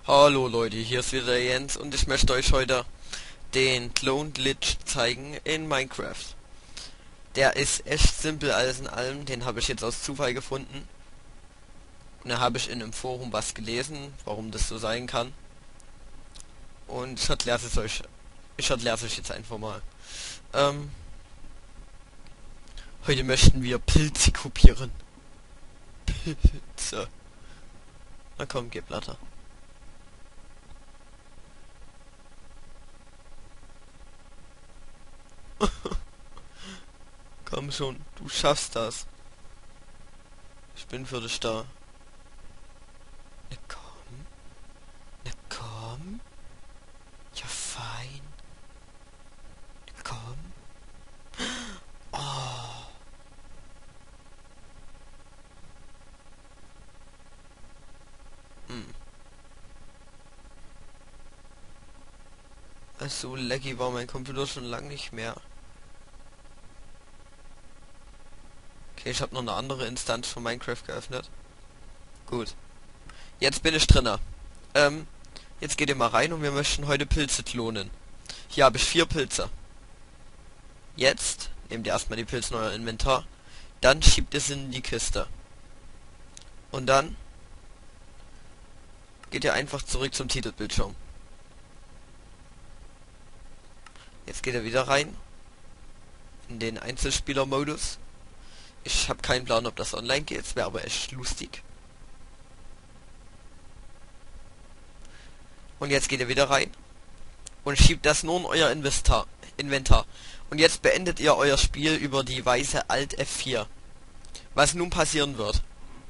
Hallo Leute, hier ist wieder Jens und ich möchte euch heute den Clone Glitch zeigen in Minecraft. Der ist echt simpel alles in allem, den habe ich jetzt aus Zufall gefunden. Und da habe ich in einem Forum was gelesen, warum das so sein kann. Und ich erkläre es euch. Ich erkläre es euch jetzt einfach mal. Heute möchten wir Pilze kopieren. Pilze. Na komm, gib Blatter. Komm schon, du schaffst das. Ich bin für dich da. Na komm. Na komm. Ja, fein. Na komm. Oh. Hm. So laggy war mein Computer schon lange nicht mehr. Okay, ich habe noch eine andere Instanz von Minecraft geöffnet. Gut. Jetzt bin ich drinne. Jetzt geht ihr mal rein und wir möchten heute Pilze klonen. Hier habe ich 4 Pilze. Jetzt nehmt ihr erstmal die Pilze in euer Inventar. Dann schiebt ihr sie in die Kiste. Und dann geht ihr einfach zurück zum Titelbildschirm. Jetzt geht ihr wieder rein in den Einzelspieler-Modus. Ich habe keinen Plan, ob das online geht. Es wäre aber echt lustig. Und jetzt geht ihr wieder rein und schiebt das nur in euer Inventar. Und jetzt beendet ihr euer Spiel über die weiße Alt F4. Was nun passieren wird.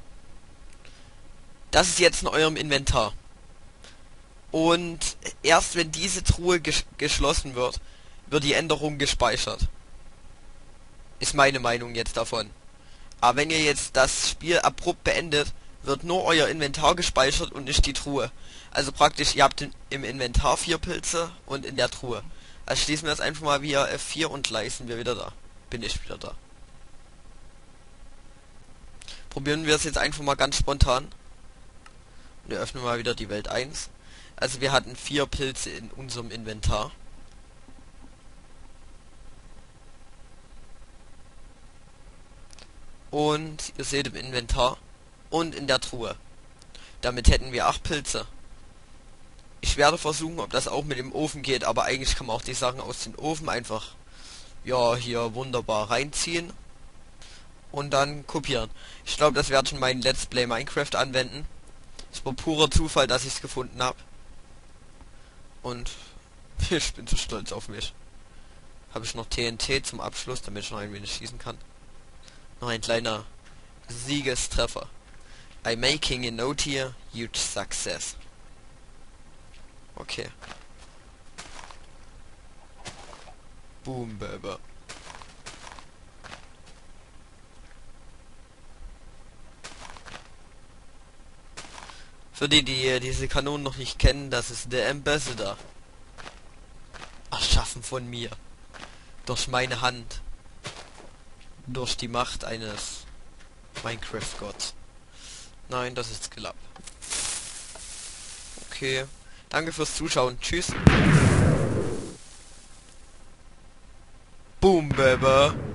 Das ist jetzt in eurem Inventar. Und erst wenn diese Truhe geschlossen wird, wird die Änderung gespeichert. Ist meine Meinung jetzt davon. Aber wenn ihr jetzt das Spiel abrupt beendet, wird nur euer Inventar gespeichert und nicht die Truhe. Also praktisch, ihr habt im Inventar 4 Pilze und in der Truhe. Also schließen wir das einfach mal via F4 und gleich sind wir wieder da. Bin ich wieder da. Probieren wir es jetzt einfach mal ganz spontan. Wir öffnen mal wieder die Welt 1. Also wir hatten 4 Pilze in unserem Inventar. Und ihr seht im Inventar und in der Truhe. Damit hätten wir 8 Pilze. Ich werde versuchen, ob das auch mit dem Ofen geht, aber eigentlich kann man auch die Sachen aus dem Ofen einfach, ja, hier wunderbar reinziehen und dann kopieren. Ich glaube, das werde ich in meinen Let's Play Minecraft anwenden. Es war purer Zufall, dass ich es gefunden habe. Und ich bin so stolz auf mich. Habe ich noch TNT zum Abschluss, damit ich noch ein wenig schießen kann. Noch ein kleiner Siegestreffer. I'm making a note here, huge success. Okay. Boom, Baby. Für die, die diese Kanonen noch nicht kennen, das ist der Ambassador. Erschaffen von mir. Durch meine Hand. Durch die Macht eines Minecraft-Gotts. Nein, das ist Skill Up. Okay. Danke fürs Zuschauen. Tschüss. Boom, Baby.